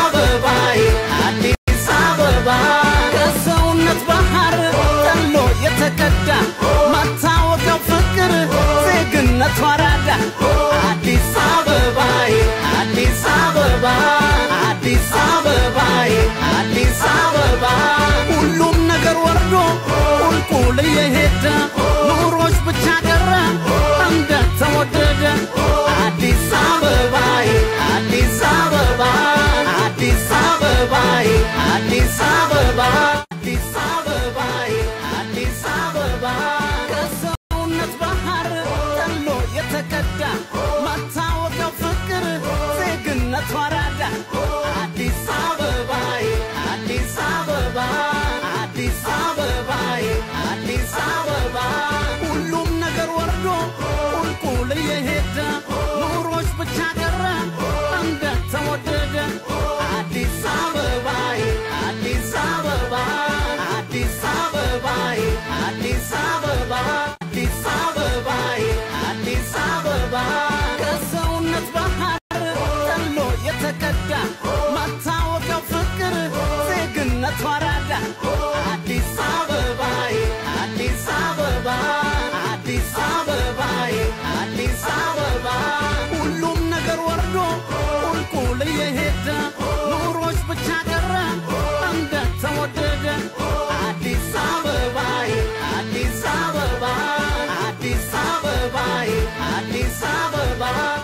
አበባዬ አዲስ አበባ ከሰውነት ባህር ተሎ የተቀዳ ማታወቀው ፍቅር ዜግነት ወራዳ አዲስ አበባዬ አዲስ አበባ አዲስ አበባዬ አዲስ አበባ ሁሉም ነገር ወርዶ ቁልቁል የሄደ ኑሮች ብቻ ቀረ እንደተወደደ አዲስ አበባዬ አዲስ አበባ አዲስ አበባዬ አዲስ አበባ አዲስ አበባዬ አዲስ አበባ ከሰውነት ባህር ተሎ የተቀዳ ማታወቀው ፍቅር ዜግነት ወራዳ አዲስ አበባዬ አዲስ አበባ አዲስ አበባዬ አዲስ አበባ ሁሉም ነገር ወርዶ ቁልቁል የሄደ ኑሮች ብቻ ቀረ እንደተወደደ አዲስ አበባዬ አዲስ አበባ አዲስ አበባዬ አዲስ አበባ አዲስ አበባዬ አዲስ አበባ ከሰውነት ባህር ተሎ የተቀዳ ማታወቀው ፍቅር ዜግነት ወራዳ አዲስ አበባዬ አዲስ አበባ አዲስ አበባዬ አዲስ አበባ ሁሉም ነገር ወርዶ ቁልቁል የሄደ ኑሮች ብቻ ቀረ እንደተወደደ አዲስ አበባዬ አዲስ አበባ አዲስ አበባዬ አዲስ አበባ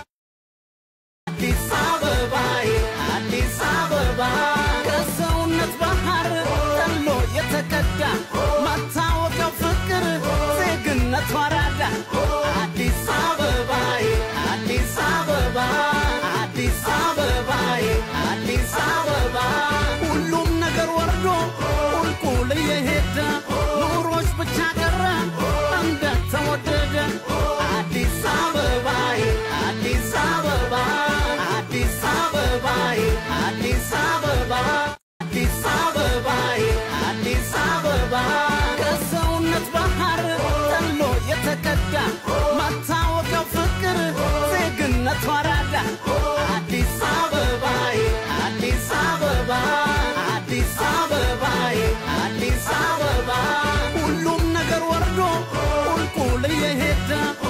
አዲስ አበባዬ አዲስ አበባ ከሰውነት ባህር ተሎ የተቀዳ ማታወቀው ፍቅር ዜግነት ወራዳ አዲስ አበባዬ አዲስ አበባ አዲስ አበባዬ አዲስ አበባ ሁሉም ነገር ወርዶ ቁልቁል የሄደ ኑሮች ብቻ ቀረ እንደተወደደ አዲስ አበባዬ አዲስ አበባ አዲስ አበባዬ አዲስ አበባ አዲስ አበባዬ አዲስ አበባ ከሰውነት ባህር ተሎ የተቀዳ ማታወቀው ፍቅር ዜግነት ወራዳ አዲስ አበባዬ አዲስ አበባ አዲስ አበባዬ አዲስ አበባ ሁሉም ነገር ወርዶ ቁልቁል የሄደ